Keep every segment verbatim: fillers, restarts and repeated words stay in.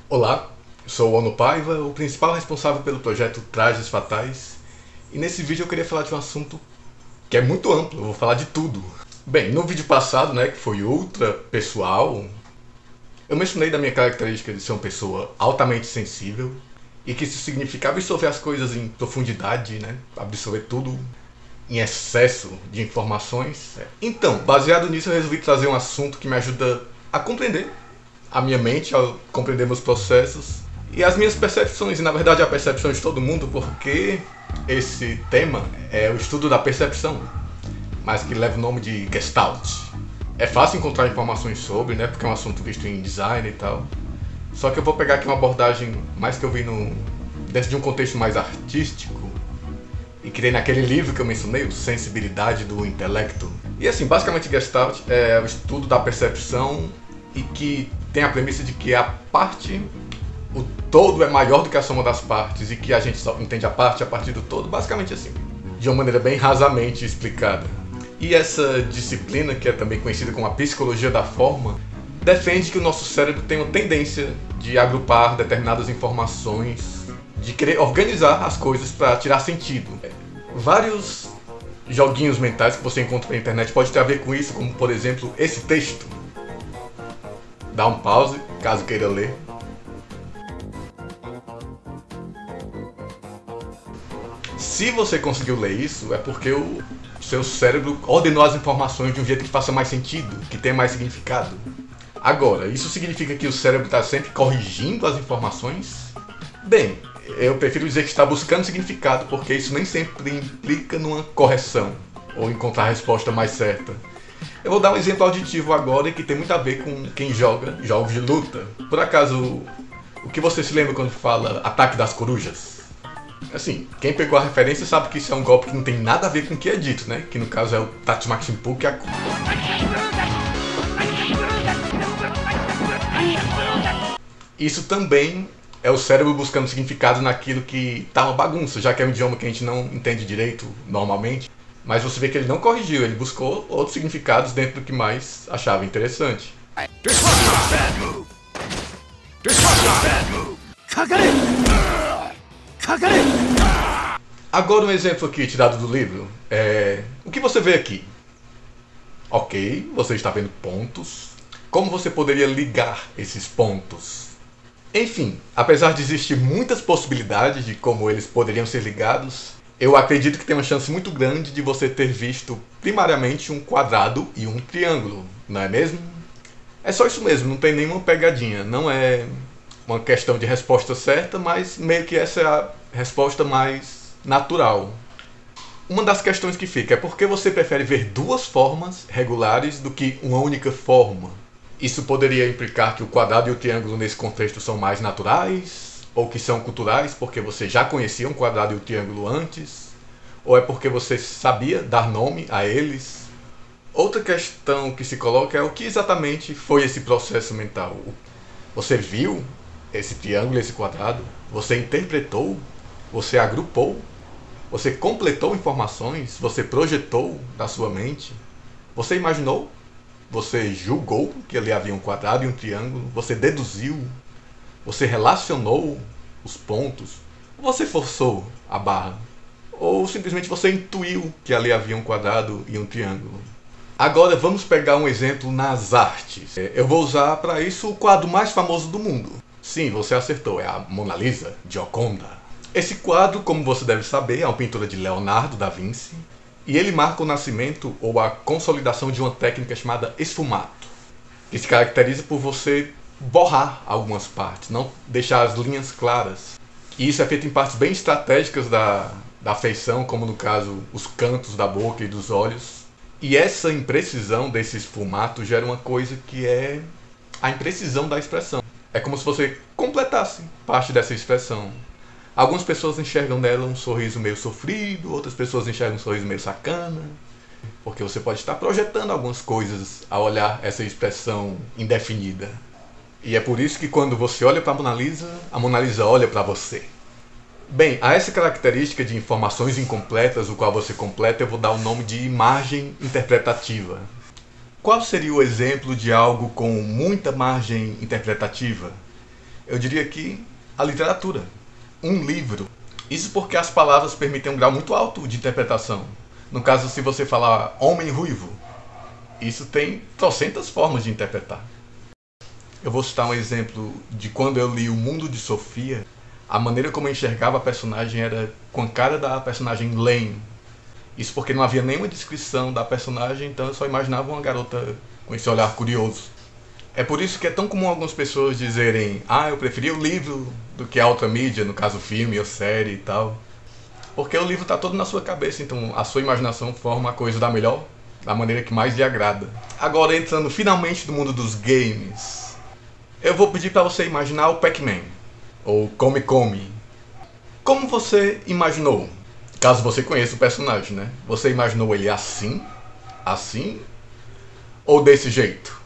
Olá, sou o Ono Paiva, o principal responsável pelo projeto Trajes Fatais, e nesse vídeo eu queria falar de um assunto que é muito amplo, eu vou falar de tudo. Bem, no vídeo passado, né, que foi ultra pessoal, eu mencionei da minha característica de ser uma pessoa altamente sensível e que isso significa absorver as coisas em profundidade, né, absorver tudo em excesso de informações. Então, baseado nisso, eu resolvi trazer um assunto que me ajuda a compreender a minha mente, a compreender meus processos e as minhas percepções, e na verdade a percepção de todo mundo, porque esse tema é o estudo da percepção, mas que leva o nome de Gestalt. É fácil encontrar informações sobre, né, porque é um assunto visto em design e tal. Só que eu vou pegar aqui uma abordagem mais que eu vi no, dentro de um contexto mais artístico, e criei naquele livro que eu mencionei, o Sensibilidade do Intelecto. E assim, basicamente Gestalt é o estudo da percepção e que tem a premissa de que a parte, o todo é maior do que a soma das partes e que a gente só entende a parte a partir do todo, basicamente assim, de uma maneira bem rasamente explicada. E essa disciplina, que é também conhecida como a psicologia da forma, defende que o nosso cérebro tem uma tendência de agrupar determinadas informações, de querer organizar as coisas para tirar sentido. Vários joguinhos mentais que você encontra na internet podem ter a ver com isso, como por exemplo esse texto. Dá um pause, caso queira ler. Se você conseguiu ler isso, é porque o seu cérebro ordenou as informações de um jeito que faça mais sentido, que tenha mais significado. Agora, isso significa que o cérebro está sempre corrigindo as informações? Bem, eu prefiro dizer que está buscando significado, porque isso nem sempre implica numa correção, ou encontrar a resposta mais certa. Eu vou dar um exemplo auditivo agora que tem muito a ver com quem joga jogos de luta. Por acaso, o que você se lembra quando fala Ataque das Corujas? Assim, quem pegou a referência sabe que isso é um golpe que não tem nada a ver com o que é dito, né? Que no caso é o Tatsumaki Shimpu, que é a... Isso também é o cérebro buscando significado naquilo que tá uma bagunça, já que é um idioma que a gente não entende direito normalmente. Mas você vê que ele não corrigiu, ele buscou outros significados dentro do que mais achava interessante. Agora um exemplo aqui tirado do livro. É... O que você vê aqui? Ok, você está vendo pontos. Como você poderia ligar esses pontos? Enfim, apesar de existir muitas possibilidades de como eles poderiam ser ligados, eu acredito que tem uma chance muito grande de você ter visto primariamente um quadrado e um triângulo, não é mesmo? É só isso mesmo, não tem nenhuma pegadinha, não é uma questão de resposta certa, mas meio que essa é a resposta mais natural. Uma das questões que fica é por que você prefere ver duas formas regulares do que uma única forma? Isso poderia implicar que o quadrado e o triângulo nesse contexto são mais naturais? Ou que são culturais porque você já conhecia um quadrado e o triângulo antes? Ou é porque você sabia dar nome a eles? Outra questão que se coloca é o que exatamente foi esse processo mental? Você viu esse triângulo e esse quadrado? Você interpretou? Você agrupou? Você completou informações? Você projetou da sua mente? Você imaginou? Você julgou que ali havia um quadrado e um triângulo? Você deduziu? Você relacionou os pontos? Ou você forçou a barra? Ou simplesmente você intuiu que ali havia um quadrado e um triângulo? Agora vamos pegar um exemplo nas artes. Eu vou usar para isso o quadro mais famoso do mundo. Sim, você acertou, é a Mona Lisa, Gioconda. Esse quadro, como você deve saber, é uma pintura de Leonardo da Vinci, e ele marca o nascimento ou a consolidação de uma técnica chamada esfumato, que se caracteriza por você borrar algumas partes, não deixar as linhas claras. E isso é feito em partes bem estratégicas da, da feição, como no caso os cantos da boca e dos olhos. E essa imprecisão desse esfumato gera uma coisa que é a imprecisão da expressão. É como se você completasse parte dessa expressão. Algumas pessoas enxergam nela um sorriso meio sofrido, outras pessoas enxergam um sorriso meio sacana, porque você pode estar projetando algumas coisas ao olhar essa expressão indefinida. E é por isso que quando você olha para a Mona Lisa, a Mona Lisa olha para você. Bem, a essa característica de informações incompletas, o qual você completa, eu vou dar o nome de imagem interpretativa. Qual seria o exemplo de algo com muita margem interpretativa? Eu diria que a literatura, um livro. Isso porque as palavras permitem um grau muito alto de interpretação. No caso, se você falar homem ruivo, isso tem trocentas formas de interpretar. Eu vou citar um exemplo de quando eu li O Mundo de Sofia. A maneira como eu enxergava a personagem era com a cara da personagem Lane. Isso porque não havia nenhuma descrição da personagem, então eu só imaginava uma garota com esse olhar curioso. É por isso que é tão comum algumas pessoas dizerem: ah, eu preferia o livro do que a outra mídia, no caso filme ou série e tal. Porque o livro está todo na sua cabeça, então a sua imaginação forma a coisa da melhor, da maneira que mais lhe agrada. Agora, entrando finalmente no mundo dos games, eu vou pedir para você imaginar o Pac-Man, ou Come Come. Como você imaginou? Caso você conheça o personagem, né? Você imaginou ele assim, assim, ou desse jeito?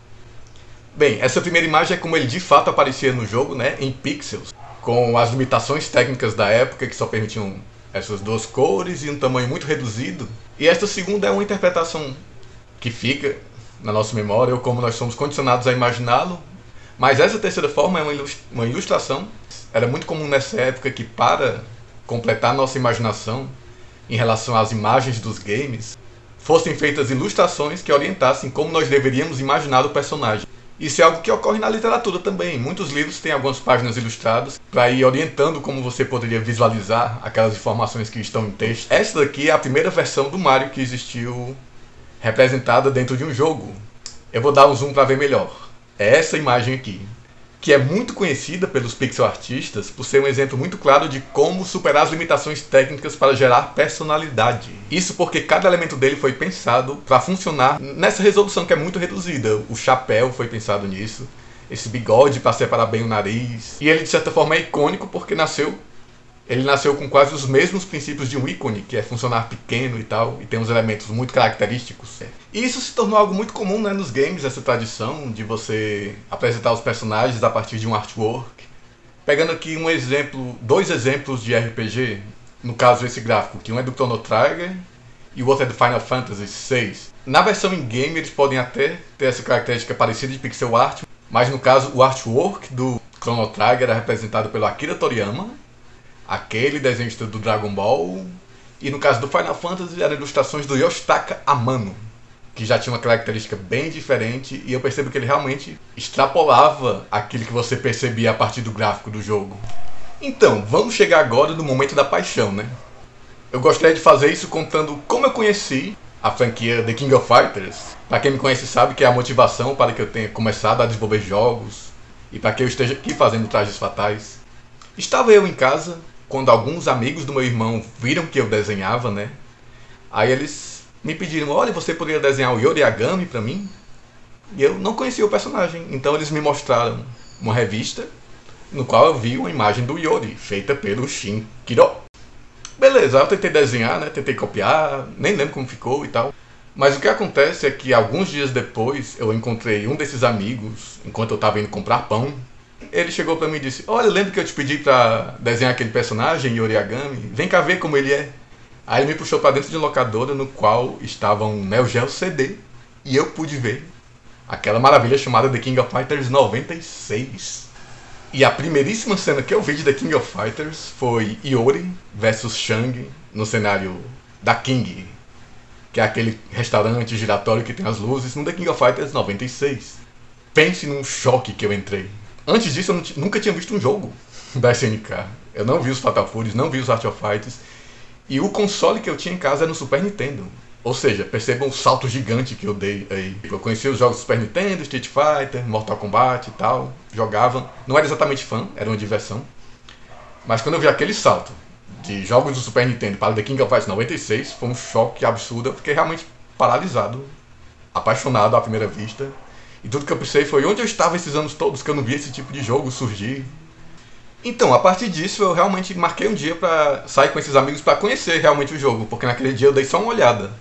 Bem, essa primeira imagem é como ele de fato aparecia no jogo, né? Em pixels, com as limitações técnicas da época que só permitiam essas duas cores e um tamanho muito reduzido. E esta segunda é uma interpretação que fica na nossa memória, ou como nós somos condicionados a imaginá-lo. Mas essa terceira forma é uma ilustração. Era muito comum nessa época que, para completar nossa imaginação em relação às imagens dos games, fossem feitas ilustrações que orientassem como nós deveríamos imaginar o personagem. Isso é algo que ocorre na literatura também. Muitos livros têm algumas páginas ilustradas para ir orientando como você poderia visualizar aquelas informações que estão em texto. Esta daqui é a primeira versão do Mario que existiu representada dentro de um jogo. Eu vou dar um zoom para ver melhor. É essa imagem aqui, que é muito conhecida pelos pixel artistas por ser um exemplo muito claro de como superar as limitações técnicas para gerar personalidade. Isso porque cada elemento dele foi pensado para funcionar nessa resolução que é muito reduzida. O chapéu foi pensado nisso, esse bigode para separar bem o nariz. E ele de certa forma é icônico porque nasceu, ele nasceu com quase os mesmos princípios de um ícone, que é funcionar pequeno e tal, e tem uns elementos muito característicos. E isso se tornou algo muito comum, né, nos games, essa tradição de você apresentar os personagens a partir de um artwork. Pegando aqui um exemplo, dois exemplos de R P G, no caso esse gráfico, que um é do Chrono Trigger e o outro é do Final Fantasy seis. Na versão in-game eles podem até ter essa característica parecida de pixel art, mas no caso o artwork do Chrono Trigger era representado pelo Akira Toriyama, aquele desenhista do Dragon Ball, e no caso do Final Fantasy eram ilustrações do Yoshitaka Amano, que já tinha uma característica bem diferente, e eu percebo que ele realmente extrapolava aquilo que você percebia a partir do gráfico do jogo. Então, vamos chegar agora no momento da paixão, né? Eu gostaria de fazer isso contando como eu conheci a franquia The King of Fighters. Para quem me conhece sabe que é a motivação para que eu tenha começado a desenvolver jogos, e para que eu esteja aqui fazendo Trajes Fatais. Estava eu em casa, quando alguns amigos do meu irmão viram que eu desenhava, né? Aí eles me pediram: olha, você poderia desenhar o Yori Yagami pra mim? E eu não conhecia o personagem, então eles me mostraram uma revista no qual eu vi uma imagem do Yori, feita pelo Shin Kiro. Beleza, eu tentei desenhar, né? Tentei copiar, nem lembro como ficou e tal. Mas o que acontece é que alguns dias depois eu encontrei um desses amigos, enquanto eu estava indo comprar pão. Ele chegou pra mim e disse: olha, lembra que eu te pedi pra desenhar aquele personagem, Yori Yagami? Vem cá ver como ele é. Aí ele me puxou pra dentro de uma locadora no qual estava um Neo Geo C D. E eu pude ver aquela maravilha chamada The King of Fighters noventa e seis. E a primeiríssima cena que eu vi de The King of Fighters foi Iori versus Shang no cenário da King, que é aquele restaurante giratório que tem as luzes, no The King of Fighters noventa e seis. Pense num choque que eu entrei. Antes disso, eu não nunca tinha visto um jogo da S N K. Eu não vi os Fatal Furies, não vi os Art of Fighters. E o console que eu tinha em casa era no Super Nintendo. Ou seja, percebam o salto gigante que eu dei aí. Eu conhecia os jogos do Super Nintendo, Street Fighter, Mortal Kombat e tal. Jogava. Não era exatamente fã, era uma diversão. Mas quando eu vi aquele salto de jogos do Super Nintendo para The King of Fighters noventa e seis, foi um choque absurdo. Eu fiquei realmente paralisado, apaixonado à primeira vista. E tudo que eu pensei foi: onde eu estava esses anos todos que eu não via esse tipo de jogo surgir? Então, a partir disso, eu realmente marquei um dia pra sair com esses amigos pra conhecer realmente o jogo, porque naquele dia eu dei só uma olhada.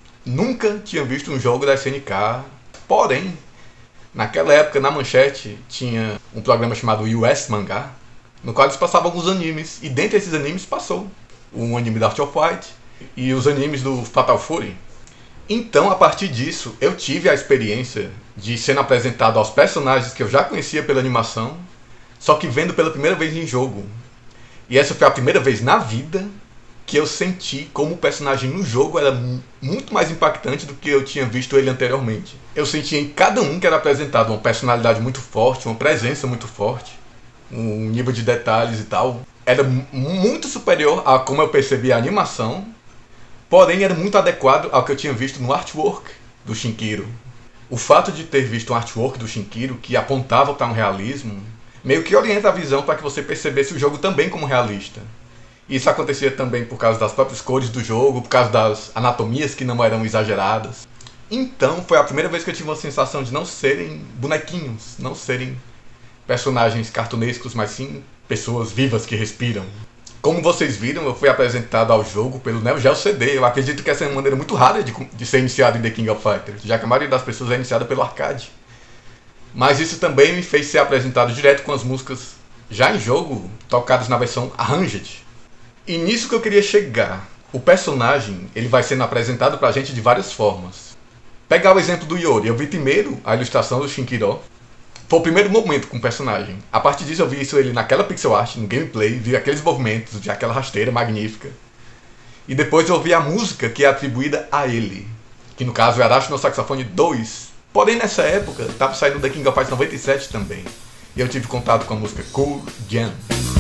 Nunca tinha visto um jogo da S N K, porém, naquela época, na Manchete, tinha um programa chamado U S Mangá, no qual eles passavam alguns animes, e dentre esses animes passou um anime da Art of Fight e os animes do Fatal Fury. Então, a partir disso, eu tive a experiência de sendo apresentado aos personagens que eu já conhecia pela animação, só que vendo pela primeira vez em jogo. E essa foi a primeira vez na vida que eu senti como o personagem no jogo era muito mais impactante do que eu tinha visto ele anteriormente. Eu senti em cada um que era apresentado uma personalidade muito forte, uma presença muito forte, um nível de detalhes e tal. Era muito superior a como eu percebi a animação, porém era muito adequado ao que eu tinha visto no artwork do Shinkiro. O fato de ter visto um artwork do Shinkiro que apontava para um realismo, meio que orienta a visão para que você percebesse o jogo também como realista. Isso acontecia também por causa das próprias cores do jogo, por causa das anatomias que não eram exageradas. Então foi a primeira vez que eu tive uma sensação de não serem bonequinhos, não serem personagens cartunescos, mas sim pessoas vivas que respiram. Como vocês viram, eu fui apresentado ao jogo pelo Neo Geo C D. Eu acredito que essa é uma maneira muito rara de, de ser iniciado em The King of Fighters, já que a maioria das pessoas é iniciada pelo arcade. Mas isso também me fez ser apresentado direto com as músicas já em jogo, tocadas na versão Arranged. E nisso que eu queria chegar. O personagem ele vai sendo apresentado pra gente de várias formas. Pegar o exemplo do Iori. Eu vi primeiro a ilustração do Shinkiro. Foi o primeiro momento com o personagem. A partir disso eu vi isso ele naquela pixel art, no gameplay, vi aqueles movimentos, vi aquela rasteira magnífica. E depois eu vi a música que é atribuída a ele, que no caso é Arashi no Saxophone dois. Porém nessa época estava saindo The King of Fighters noventa e sete também. E eu tive contato com a música Cool Jam.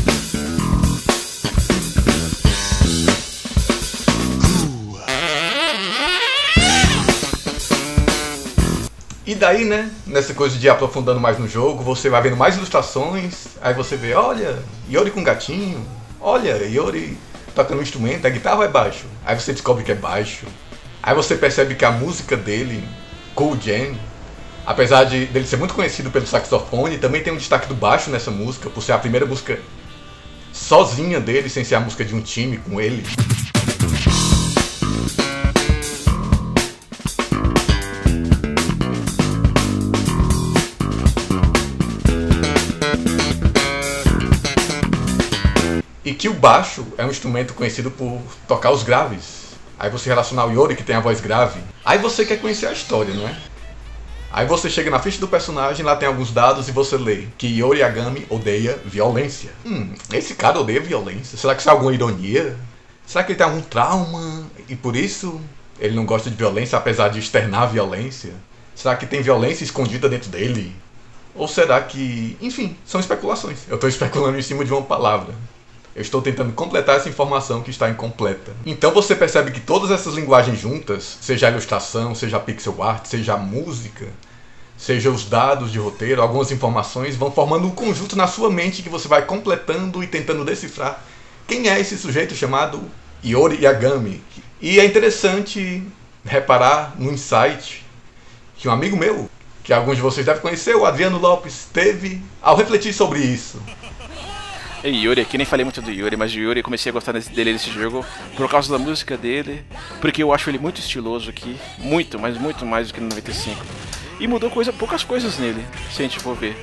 E daí, né, nessa coisa de ir aprofundando mais no jogo, você vai vendo mais ilustrações, aí você vê, olha, Iori com gatinho, olha, Iori tocando um instrumento, é guitarra ou é baixo? Aí você descobre que é baixo. Aí você percebe que a música dele, Cool Jam, apesar de dele ser muito conhecido pelo saxofone, também tem um destaque do baixo nessa música, por ser a primeira música sozinha dele, sem ser a música de um time com ele. E que o baixo é um instrumento conhecido por tocar os graves. Aí você relaciona o Iori, que tem a voz grave. Aí você quer conhecer a história, não é? Aí você chega na ficha do personagem, lá tem alguns dados e você lê que Iori Yagami odeia violência. Hum, esse cara odeia violência. Será que isso é alguma ironia? Será que ele tem algum trauma e por isso ele não gosta de violência, apesar de externar violência? Será que tem violência escondida dentro dele? Ou será que... Enfim, são especulações. Eu estou especulando em cima de uma palavra. Eu estou tentando completar essa informação que está incompleta. Então você percebe que todas essas linguagens juntas, seja a ilustração, seja a pixel art, seja a música, seja os dados de roteiro, algumas informações, vão formando um conjunto na sua mente que você vai completando e tentando decifrar quem é esse sujeito chamado Iori Yagami. E é interessante reparar no insight que um amigo meu, que alguns de vocês devem conhecer, o Adriano Lopes, teve ao refletir sobre isso. E Yuri, aqui nem falei muito do Yuri, mas o Yuri eu comecei a gostar dele nesse jogo por causa da música dele, porque eu acho ele muito estiloso aqui, muito, mas muito mais do que no noventa e cinco. E mudou coisa, poucas coisas nele, se a gente for ver.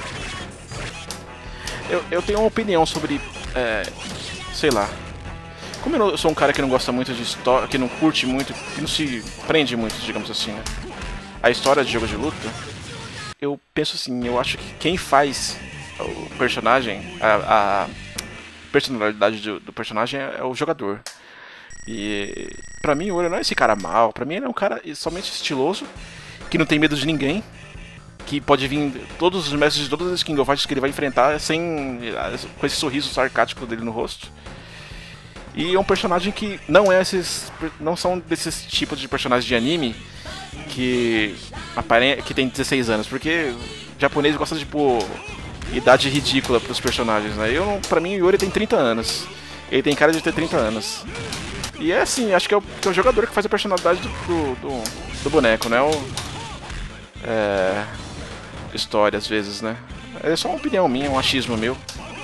Eu, eu tenho uma opinião sobre, é, sei lá, como eu sou um cara que não gosta muito de história, que não curte muito, que não se prende muito, digamos assim, né? A história de jogo de luta, eu penso assim, eu acho que quem faz o personagem, a, a personalidade do, do personagem é, é o jogador. E pra mim o Ori não é esse cara mal, pra mim ele é um cara somente estiloso, que não tem medo de ninguém, que pode vir todos os mestres de todas as King of Fighters que ele vai enfrentar sem, com esse sorriso sarcástico dele no rosto. E é um personagem que não é esses, não são desses tipos de personagens de anime que aparem, que tem dezesseis anos, porque o japonês gosta de pôr idade ridícula pros personagens, né? Eu, pra mim, o Yori tem trinta anos. Ele tem cara de ter trinta anos. E é assim, acho que é o, que é o jogador que faz a personalidade do, do, do, do boneco, né? O, é, história, às vezes, né? É só uma opinião minha, um achismo meu.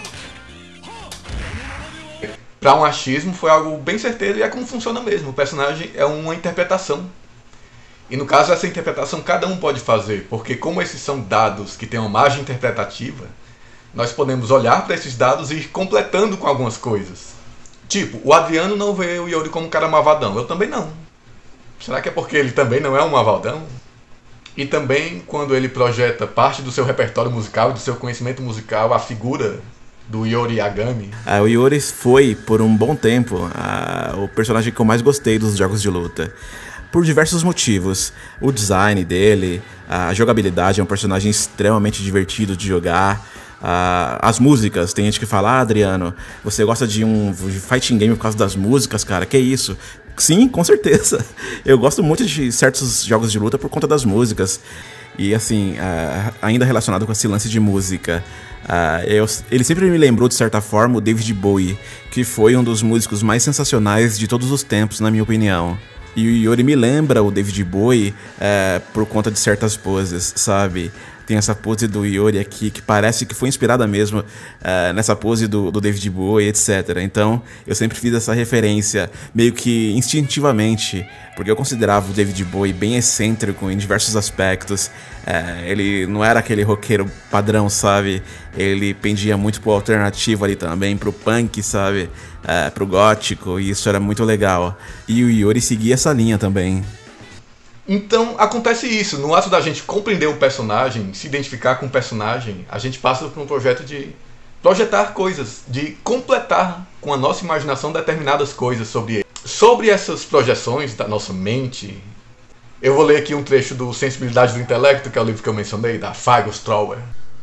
Pra um achismo foi algo bem certeiro e é como funciona mesmo. O personagem é uma interpretação. E no caso, essa interpretação cada um pode fazer, porque como esses são dados que têm uma margem interpretativa, nós podemos olhar para esses dados e ir completando com algumas coisas. Tipo, o Adriano não vê o Yori como um cara malvadão, eu também não. Será que é porque ele também não é um malvadão? E também quando ele projeta parte do seu repertório musical, do seu conhecimento musical, a figura do Yori Yagami. Ah, o Yori foi, por um bom tempo, ah, o personagem que eu mais gostei dos jogos de luta. Por diversos motivos. O design dele, a jogabilidade, é um personagem extremamente divertido de jogar. Uh, as músicas, tem gente que fala: ah, Adriano, você gosta de um de fighting game por causa das músicas, cara, que isso? Sim, com certeza. Eu gosto muito de certos jogos de luta por conta das músicas. E assim, uh, ainda relacionado com esse lance de música, uh, eu, ele sempre me lembrou de certa forma o David Bowie, que foi um dos músicos mais sensacionais de todos os tempos, na minha opinião. E o Yori me lembra o David Bowie uh, por conta de certas poses, sabe? Tem essa pose do Yori aqui que parece que foi inspirada mesmo uh, nessa pose do, do David Bowie, etcétera. Então eu sempre fiz essa referência meio que instintivamente, porque eu considerava o David Bowie bem excêntrico em diversos aspectos. Uh, ele não era aquele roqueiro padrão, sabe? Ele pendia muito pro alternativo ali também, pro punk, sabe? Uh, pro gótico, e isso era muito legal. E o Yori seguia essa linha também. Então acontece isso, no ato da gente compreender um personagem, se identificar com um personagem, a gente passa por um projeto de projetar coisas, de completar com a nossa imaginação determinadas coisas sobre ele. Sobre essas projeções da nossa mente, eu vou ler aqui um trecho do Sensibilidade do Intelecto, que é o livro que eu mencionei, da Feigo Strower.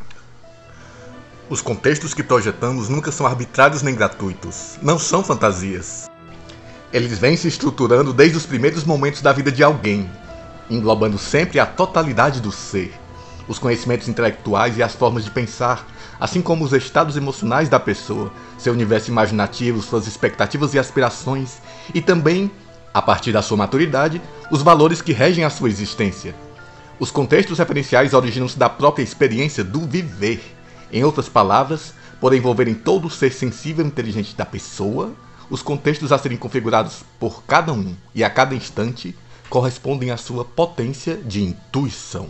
Os contextos que projetamos nunca são arbitrários nem gratuitos, não são fantasias. Eles vêm se estruturando desde os primeiros momentos da vida de alguém, englobando sempre a totalidade do ser, os conhecimentos intelectuais e as formas de pensar, assim como os estados emocionais da pessoa, seu universo imaginativo, suas expectativas e aspirações, e também, a partir da sua maturidade, os valores que regem a sua existência. Os contextos referenciais originam-se da própria experiência do viver. Em outras palavras, por envolverem todo o ser sensível e inteligente da pessoa, os contextos a serem configurados por cada um e a cada instante correspondem à sua potência de intuição.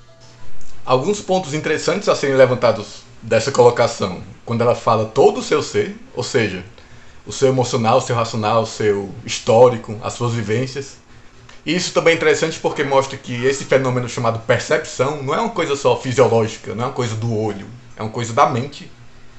Alguns pontos interessantes a serem levantados dessa colocação, quando ela fala todo o seu ser, ou seja, o seu emocional, o seu racional, o seu histórico, as suas vivências. E isso também é interessante porque mostra que esse fenômeno chamado percepção não é uma coisa só fisiológica, não é uma coisa do olho, é uma coisa da mente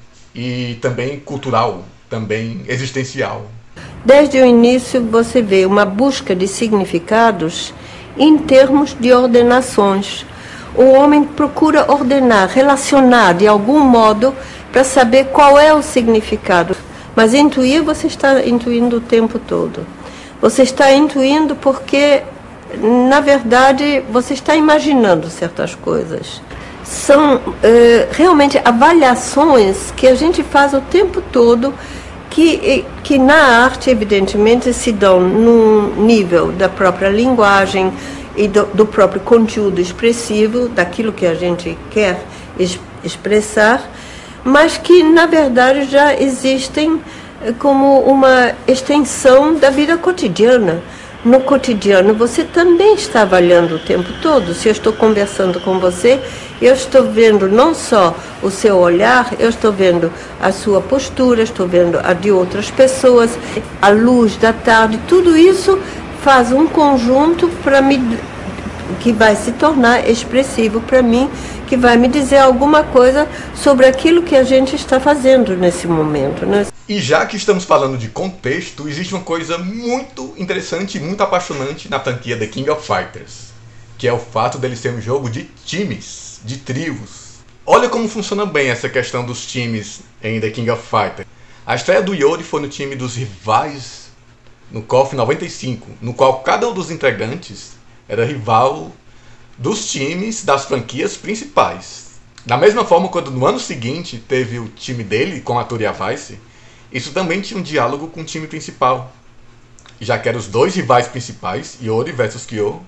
e também cultural, também existencial. Desde o início você vê uma busca de significados em termos de ordenações. O homem procura ordenar, relacionar de algum modo para saber qual é o significado. Mas intuir você está intuindo o tempo todo. Você está intuindo porque, na verdade, você está imaginando certas coisas. São eh, realmente avaliações que a gente faz o tempo todo, que, que na arte, evidentemente, se dão no nível da própria linguagem e do, do próprio conteúdo expressivo, daquilo que a gente quer es, expressar, mas que, na verdade, já existem como uma extensão da vida cotidiana. No cotidiano, você também está avaliando o tempo todo. Se eu estou conversando com você, eu estou vendo não só o seu olhar, eu estou vendo a sua postura, estou vendo a de outras pessoas, a luz da tarde, tudo isso faz um conjunto para me, que vai se tornar expressivo para mim, que vai me dizer alguma coisa sobre aquilo que a gente está fazendo nesse momento, né? E já que estamos falando de contexto, existe uma coisa muito interessante e muito apaixonante na franquia The King of Fighters, que é o fato dele ser um jogo de times, de trios. Olha como funciona bem essa questão dos times em The King of Fighters. A estreia do Yori foi no time dos rivais no K O F noventa e cinco, no qual cada um dos integrantes era rival dos times das franquias principais. Da mesma forma, quando no ano seguinte teve o time dele com a Toria Vice, isso também tinha um diálogo com o time principal, já que eram os dois rivais principais, Yori versus Kyo,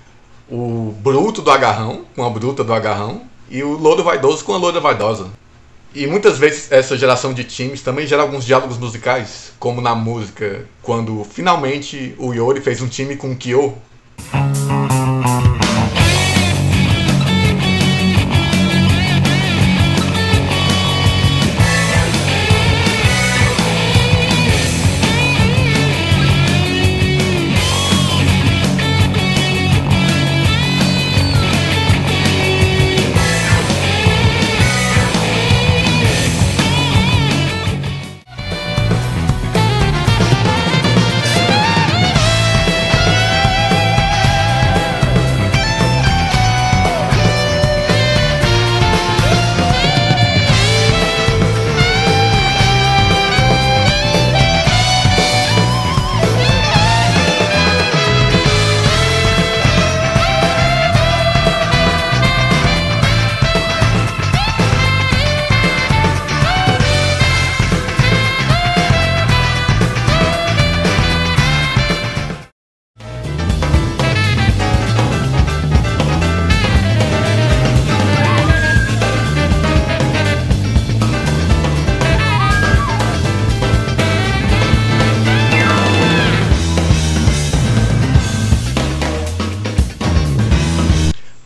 o bruto do agarrão com a bruta do agarrão e o louro vaidoso com a loura vaidosa. E muitas vezes essa geração de times também gera alguns diálogos musicais, como na música, quando finalmente o Yori fez um time com o Kyo.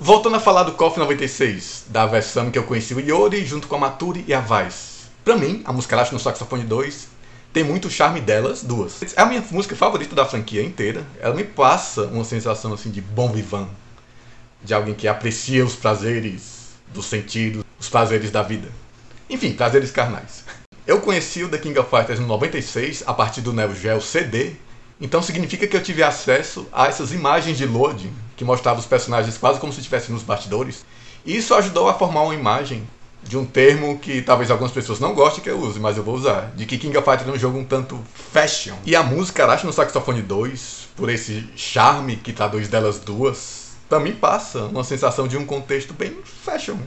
Voltando a falar do KOF noventa e seis, da versão que eu conheci o Iori junto com a Maturi e a Vice. Pra mim, a música Arashi no Saxofone dois tem muito charme delas duas. É a minha música favorita da franquia inteira. Ela me passa uma sensação assim de bom vivant, de alguém que aprecia os prazeres dos sentidos, os prazeres da vida. Enfim, prazeres carnais. Eu conheci o The King of Fighters no noventa e seis a partir do Neo Geo C D, então significa que eu tive acesso a essas imagens de loading que mostravam os personagens quase como se estivessem nos bastidores. E isso ajudou a formar uma imagem de um termo que talvez algumas pessoas não gostem que eu use, mas eu vou usar, de que King of Fighters é um jogo um tanto fashion. E a música Arashi no Saxofone dois, por esse charme que traduz delas duas, pra mim passa uma sensação de um contexto bem fashion.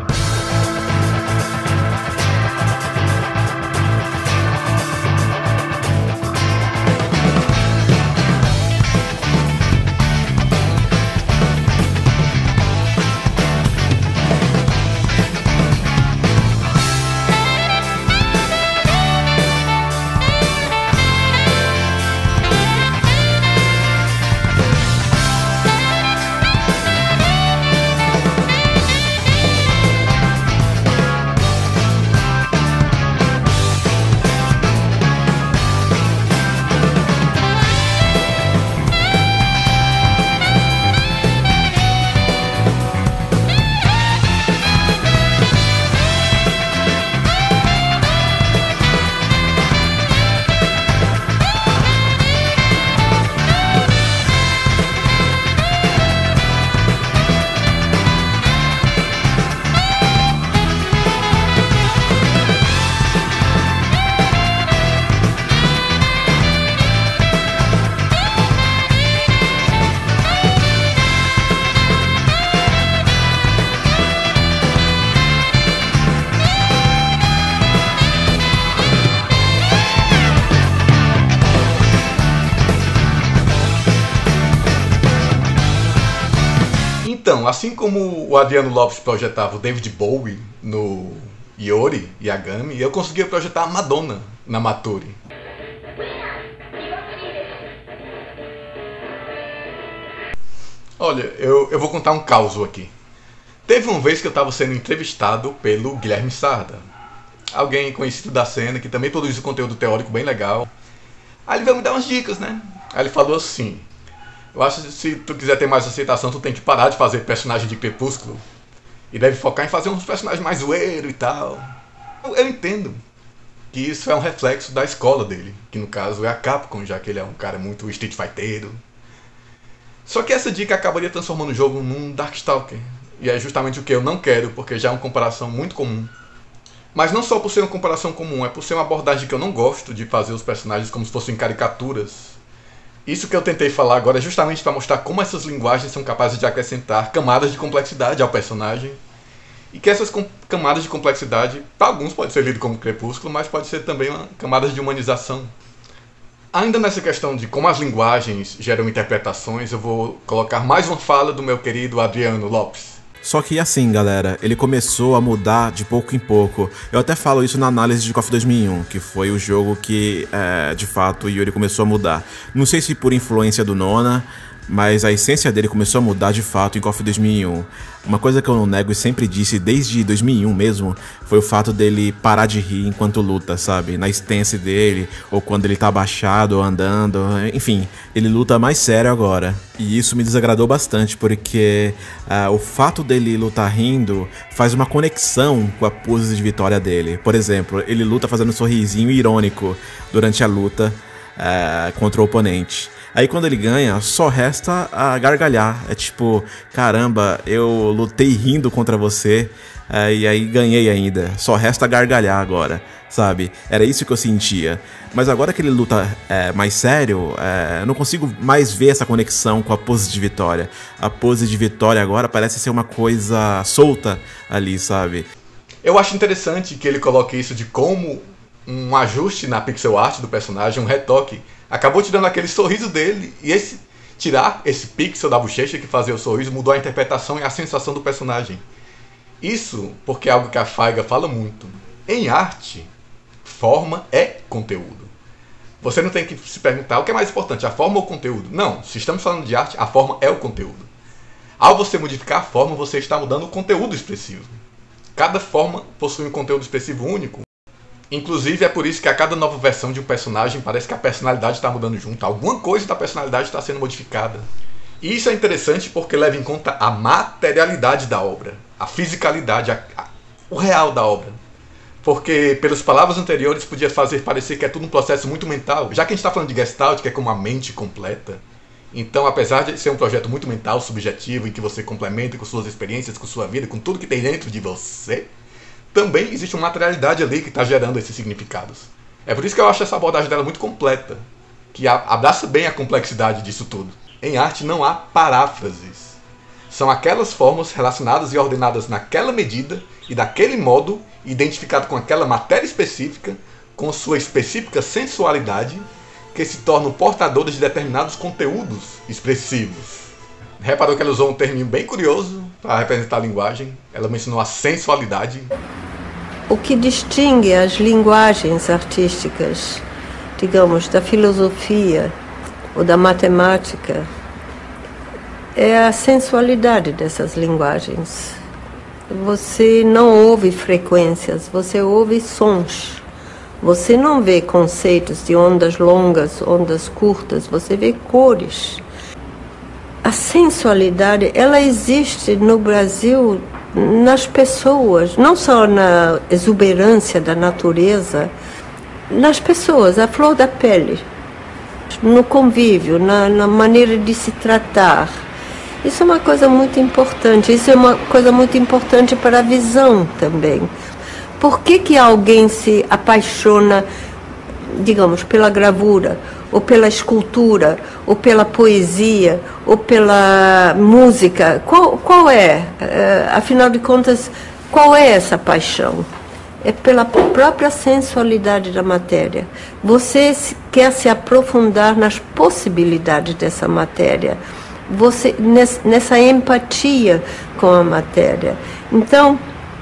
Então, assim como o Adriano Lopes projetava o David Bowie no Iori Yagami, eu conseguia projetar a Madonna na Maturi. Olha, eu, eu vou contar um caos aqui. Teve uma vez que eu estava sendo entrevistado pelo Guilherme Sarda, alguém conhecido da cena, que também produz um conteúdo teórico bem legal. Aí ele veio me dar umas dicas, né? Aí ele falou assim: eu acho que se tu quiser ter mais aceitação, tu tem que parar de fazer personagem de Crepúsculo e deve focar em fazer uns personagens mais zoeiro e tal. Eu, eu entendo que isso é um reflexo da escola dele, que no caso é a Capcom, já que ele é um cara muito Street Fighteiro. Só que essa dica acabaria transformando o jogo num Darkstalker, e é justamente o que eu não quero, porque já é uma comparação muito comum. Mas não só por ser uma comparação comum, é por ser uma abordagem que eu não gosto de fazer os personagens como se fossem caricaturas. Isso que eu tentei falar agora é justamente para mostrar como essas linguagens são capazes de acrescentar camadas de complexidade ao personagem. E que essas camadas de complexidade, para alguns pode ser lido como Crepúsculo, mas pode ser também uma camadas de humanização. Ainda nessa questão de como as linguagens geram interpretações, eu vou colocar mais uma fala do meu querido Adriano Lopes. Só que assim, galera, ele começou a mudar de pouco em pouco. Eu até falo isso na análise de KOF dois mil e um, que foi o jogo que, é, de fato, o Yuri começou a mudar. Não sei se por influência do Nona, mas a essência dele começou a mudar de fato em KOF dois mil e um. Uma coisa que eu não nego e sempre disse desde dois mil e um mesmo, foi o fato dele parar de rir enquanto luta, sabe? Na stance dele, ou quando ele tá abaixado ou andando, enfim, ele luta mais sério agora. E isso me desagradou bastante, porque uh, o fato dele lutar rindo faz uma conexão com a pose de vitória dele. Por exemplo, ele luta fazendo um sorrisinho irônico durante a luta uh, contra o oponente. Aí quando ele ganha, só resta a gargalhar. É tipo, caramba, eu lutei rindo contra você, é, e aí ganhei ainda. Só resta gargalhar agora, sabe? Era isso que eu sentia. Mas agora que ele luta é, mais sério, é, eu não consigo mais ver essa conexão com a pose de vitória. A pose de vitória agora parece ser uma coisa solta ali, sabe? Eu acho interessante que ele coloque isso de como um ajuste na pixel art do personagem, um retoque, acabou tirando aquele sorriso dele, e esse tirar esse pixel da bochecha que fazia o sorriso mudou a interpretação e a sensação do personagem. Isso porque é algo que a Faiga fala muito. Em arte, forma é conteúdo. Você não tem que se perguntar o que é mais importante, a forma ou o conteúdo. Não, se estamos falando de arte, a forma é o conteúdo. Ao você modificar a forma, você está mudando o conteúdo expressivo. Cada forma possui um conteúdo expressivo único. Inclusive, é por isso que a cada nova versão de um personagem parece que a personalidade está mudando junto. Alguma coisa da personalidade está sendo modificada. E isso é interessante porque leva em conta a materialidade da obra, a fisicalidade, a, a, o real da obra. Porque, pelas palavras anteriores, podia fazer parecer que é tudo um processo muito mental. Já que a gente está falando de Gestalt, que é como a mente completa. Então, apesar de ser um projeto muito mental, subjetivo, em que você complementa com suas experiências, com sua vida, com tudo que tem dentro de você, também existe uma materialidade ali que está gerando esses significados. É por isso que eu acho essa abordagem dela muito completa, que abraça bem a complexidade disso tudo. Em arte não há paráfrases. São aquelas formas relacionadas e ordenadas naquela medida e daquele modo, identificado com aquela matéria específica, com sua específica sensualidade, que se tornam portadoras de determinados conteúdos expressivos. Reparou que ela usou um termo bem curioso para representar a linguagem. Ela mencionou a sensualidade. O que distingue as linguagens artísticas, digamos, da filosofia ou da matemática, é a sensualidade dessas linguagens. Você não ouve frequências, você ouve sons. Você não vê conceitos de ondas longas, ondas curtas, você vê cores. A sensualidade, ela existe no Brasil nas pessoas, não só na exuberância da natureza, nas pessoas, a flor da pele, no convívio, na, na maneira de se tratar. Isso é uma coisa muito importante, isso é uma coisa muito importante para a visão também. Por que que alguém se apaixona, digamos, pela gravura, ou pela escultura, ou pela poesia, ou pela música? Qual, qual é, uh, afinal de contas, qual é essa paixão? É pela própria sensualidade da matéria. Você quer se aprofundar nas possibilidades dessa matéria, você, nessa empatia com a matéria. Então,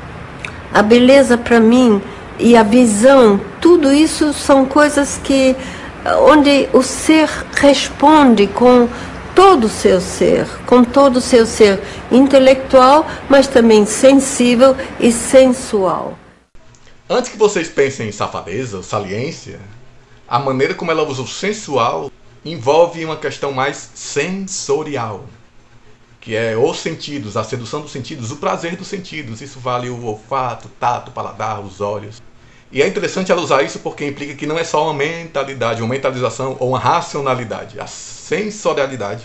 a beleza para mim e a visão, tudo isso são coisas que, onde o ser responde com todo o seu ser, com todo o seu ser intelectual, mas também sensível e sensual. Antes que vocês pensem em safadeza ou saliência, a maneira como ela usa o sensual envolve uma questão mais sensorial, que é os sentidos, a sedução dos sentidos, o prazer dos sentidos. Isso vale o olfato, o tato, o paladar, os olhos. E é interessante ela usar isso porque implica que não é só uma mentalidade, uma mentalização ou uma racionalidade. A sensorialidade,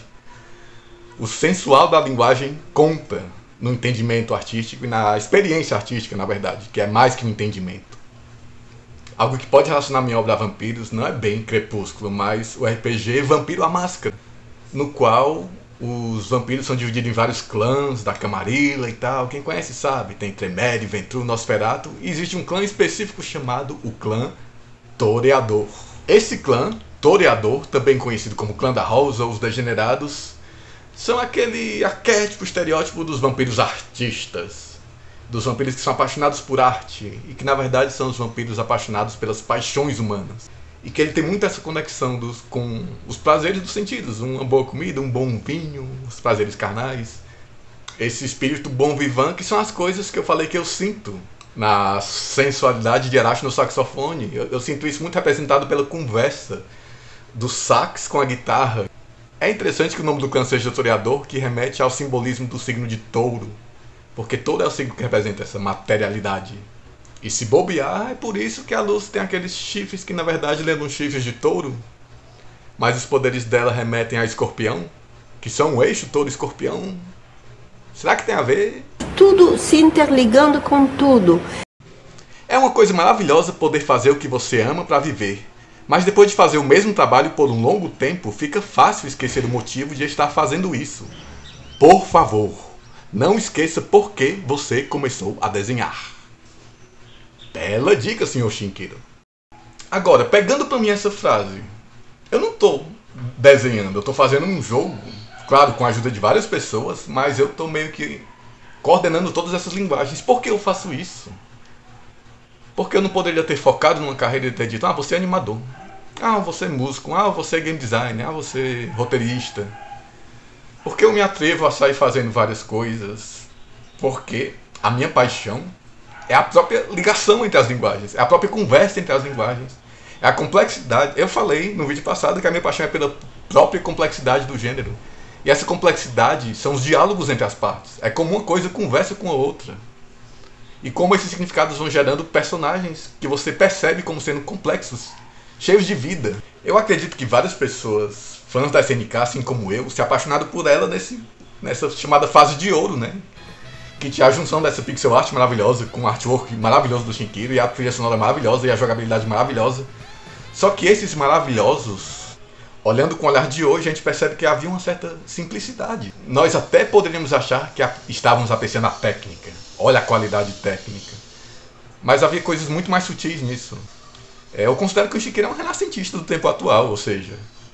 o sensual da linguagem conta no entendimento artístico e na experiência artística, na verdade, que é mais que um entendimento. Algo que pode relacionar minha obra a vampiros não é bem Crepúsculo, mas o R P G Vampiro à Máscara, no qual os vampiros são divididos em vários clãs, da Camarilla e tal. Quem conhece sabe, tem Tremere, Ventru, Nosferatu. E existe um clã específico chamado o clã Toreador. Esse clã, Toreador, também conhecido como clã da Rosa ou os Degenerados, são aquele arquétipo, estereótipo dos vampiros artistas. Dos vampiros que são apaixonados por arte e que na verdade são os vampiros apaixonados pelas paixões humanas. E que ele tem muito essa conexão dos, com os prazeres dos sentidos. Uma boa comida, um bom vinho, os prazeres carnais. Esse espírito bom vivant, que são as coisas que eu falei que eu sinto na sensualidade de Erasto no saxofone. Eu, eu sinto isso muito representado pela conversa do sax com a guitarra. É interessante que o nome do clã seja Toreador, que remete ao simbolismo do signo de touro. Porque touro é o signo que representa essa materialidade. E se bobear, é por isso que a Luz tem aqueles chifres que na verdade lembram chifres de touro. Mas os poderes dela remetem a escorpião, que são o eixo touro-escorpião. Será que tem a ver? Tudo se interligando com tudo. É uma coisa maravilhosa poder fazer o que você ama para viver. Mas depois de fazer o mesmo trabalho por um longo tempo, fica fácil esquecer o motivo de estar fazendo isso. Por favor, não esqueça por que você começou a desenhar. Bela dica, senhor Shinkeiro. Agora, pegando para mim essa frase, eu não estou desenhando, eu estou fazendo um jogo, claro, com a ajuda de várias pessoas, mas eu estou meio que coordenando todas essas linguagens. Por que eu faço isso? Porque eu não poderia ter focado numa carreira e ter dito, ah, você é animador, ah, você é músico, ah, você é game designer, ah, você é roteirista. Por que eu me atrevo a sair fazendo várias coisas? Porque a minha paixão é a própria ligação entre as linguagens, é a própria conversa entre as linguagens, é a complexidade. Eu falei no vídeo passado que a minha paixão é pela própria complexidade do gênero. E essa complexidade são os diálogos entre as partes. É como uma coisa conversa com a outra. E como esses significados vão gerando personagens que você percebe como sendo complexos, cheios de vida. Eu acredito que várias pessoas, fãs da S N K, assim como eu, se apaixonaram por ela nesse, nessa chamada fase de ouro, né? Que tinha a junção dessa pixel art maravilhosa com o artwork maravilhoso do Shinkiro e a trilha sonora maravilhosa e a jogabilidade maravilhosa. Só que esses maravilhosos, olhando com o olhar de hoje, a gente percebe que havia uma certa simplicidade. Nós até poderíamos achar que estávamos apreciando a técnica. Olha a qualidade técnica. Mas havia coisas muito mais sutis nisso. É, eu considero que o Shinkiro é um renascentista do tempo atual, ou seja,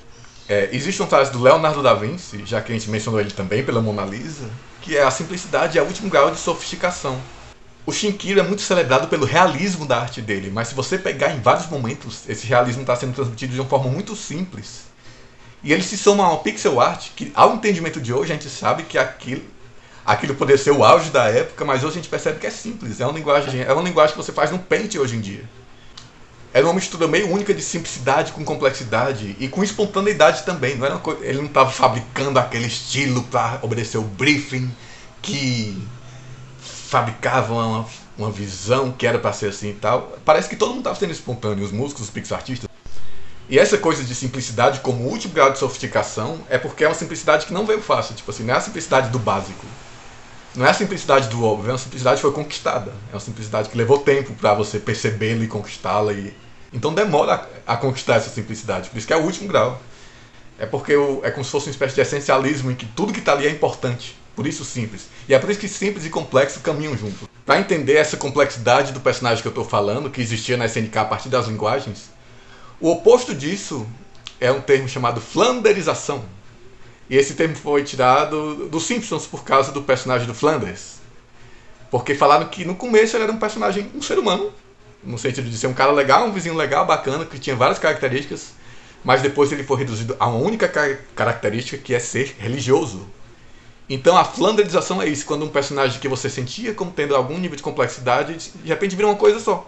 é, existe um traço do Leonardo da Vinci, já que a gente mencionou ele também pela Mona Lisa, que é a simplicidade e o último grau de sofisticação. O Shinkiro é muito celebrado pelo realismo da arte dele, mas se você pegar em vários momentos, esse realismo está sendo transmitido de uma forma muito simples. E ele se soma a uma pixel art que, ao entendimento de hoje, a gente sabe que aquilo, aquilo poderia ser o auge da época, mas hoje a gente percebe que é simples. É uma linguagem, é uma linguagem que você faz no Paint hoje em dia. Era uma mistura meio única de simplicidade com complexidade e com espontaneidade também. Não era uma coisa, ele não estava fabricando aquele estilo para obedecer o briefing que fabricava uma, uma visão que era para ser assim e tal. Parece que todo mundo estava sendo espontâneo, os músicos, os pixel artistas. E essa coisa de simplicidade como último grau de sofisticação é porque é uma simplicidade que não veio fácil. Tipo assim, não é a simplicidade do básico. Não é a simplicidade do óbvio, é uma simplicidade que foi conquistada. É uma simplicidade que levou tempo para você percebê-la e conquistá-la. E... Então demora a, a conquistar essa simplicidade. Por isso que é o último grau. É porque o, é como se fosse uma espécie de essencialismo em que tudo que está ali é importante. Por isso simples. E é por isso que simples e complexo caminham juntos. Para entender essa complexidade do personagem que eu estou falando, que existia na S N K a partir das linguagens, o oposto disso é um termo chamado flanderização. E esse termo foi tirado dos Simpsons por causa do personagem do Flanders. Porque falaram que no começo ele era um personagem, um ser humano, no sentido de ser um cara legal, um vizinho legal, bacana, que tinha várias características, mas depois ele foi reduzido a uma única característica, que é ser religioso. Então a flanderização é isso, quando um personagem que você sentia como tendo algum nível de complexidade, de repente vira uma coisa só.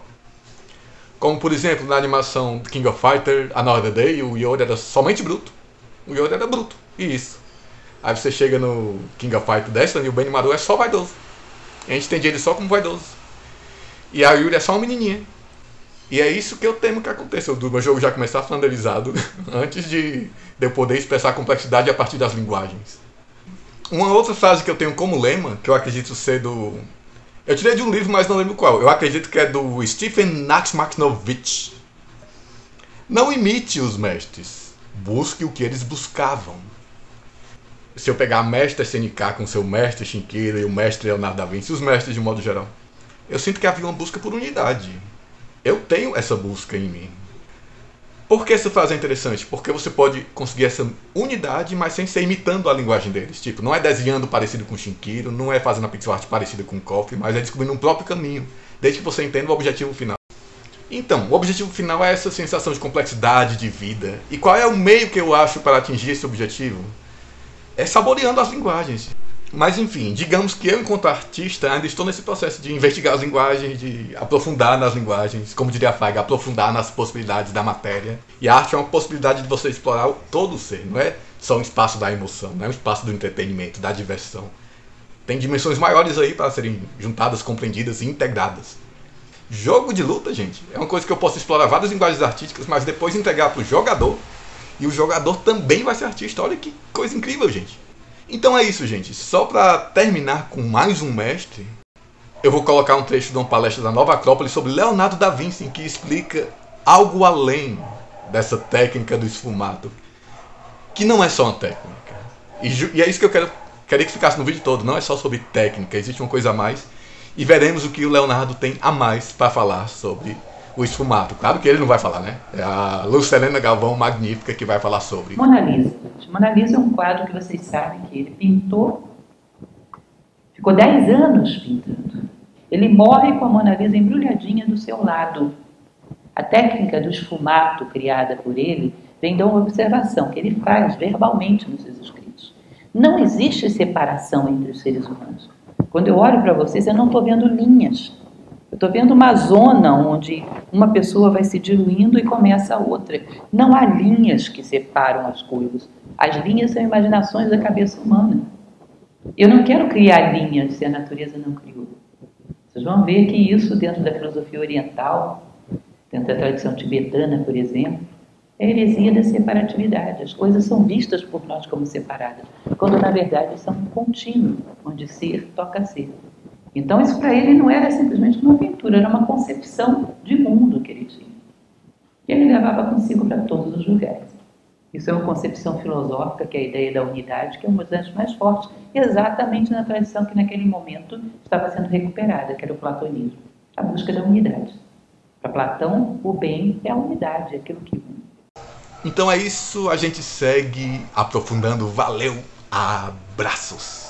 Como por exemplo, na animação King of Fighters, Another Day, o Yoda era somente bruto. O Yoda era bruto. E isso. Aí você chega no King of Fighters Destiny e o Benimaru é só vaidoso. A gente entende ele só como vaidoso. E a Yuri é só uma menininha. E é isso que eu temo que aconteça. O meu jogo já começar flanderizado antes de, de eu poder expressar a complexidade a partir das linguagens. Uma outra frase que eu tenho como lema, que eu acredito ser do... Eu tirei de um livro, mas não lembro qual. Eu acredito que é do Stephen Nachmanovitch. Não imite os mestres. Busque o que eles buscavam. Se eu pegar a mestre S N K com seu mestre Shinkiro e o mestre Leonardo da Vinci, os mestres de modo geral, eu sinto que havia uma busca por unidade. Eu tenho essa busca em mim. Por que essa frase é interessante? Porque você pode conseguir essa unidade, mas sem ser imitando a linguagem deles. Tipo, não é desenhando parecido com Shinkiro, não é fazendo a pixel art parecida com Kofi, mas é descobrindo um próprio caminho, desde que você entenda o objetivo final. Então, o objetivo final é essa sensação de complexidade, de vida. E qual é o meio que eu acho para atingir esse objetivo? É saboreando as linguagens. Mas enfim, digamos que eu, enquanto artista, ainda estou nesse processo de investigar as linguagens, de aprofundar nas linguagens, como diria a Feiga, aprofundar nas possibilidades da matéria. E a arte é uma possibilidade de você explorar todo o ser, não é só um espaço da emoção, não é um espaço do entretenimento, da diversão. Tem dimensões maiores aí para serem juntadas, compreendidas e integradas. Jogo de luta, gente, é uma coisa que eu posso explorar várias linguagens artísticas, mas depois integrar para o jogador, e o jogador também vai ser artista. Olha que coisa incrível, gente. Então é isso, gente. Só para terminar com mais um mestre, eu vou colocar um trecho de uma palestra da Nova Acrópole sobre Leonardo da Vinci, que explica algo além dessa técnica do esfumato, que não é só uma técnica. E, e é isso que eu quero, queria que ficasse no vídeo todo. Não é só sobre técnica, existe uma coisa a mais. E veremos o que o Leonardo tem a mais para falar sobre o esfumato. Claro que ele não vai falar, né? É a Lucelena Galvão Magnífica que vai falar sobre. Mona Lisa. Mona Lisa é um quadro que vocês sabem que ele pintou, ficou dez anos pintando. Ele morre com a Mona Lisa embrulhadinha do seu lado. A técnica do esfumato criada por ele vem de uma observação que ele faz verbalmente nos seus escritos. Não existe separação entre os seres humanos. Quando eu olho para vocês, eu não estou vendo linhas. Eu estou vendo uma zona onde uma pessoa vai se diluindo e começa a outra. Não há linhas que separam as coisas. As linhas são imaginações da cabeça humana. Eu não quero criar linhas se a natureza não criou. Vocês vão ver que isso, dentro da filosofia oriental, dentro da tradição tibetana, por exemplo, é a heresia da separatividade. As coisas são vistas por nós como separadas, quando na verdade são um contínuo, onde ser toca ser. Então isso para ele não era simplesmente uma aventura, era uma concepção de mundo que ele tinha. E ele levava consigo para todos os lugares. Isso é uma concepção filosófica, que é a ideia da unidade, que é uma das mais fortes, exatamente na tradição que naquele momento estava sendo recuperada, que era o platonismo, a busca da unidade. Para Platão, o bem é a unidade, é aquilo que une. Então é isso, a gente segue aprofundando. Valeu, abraços!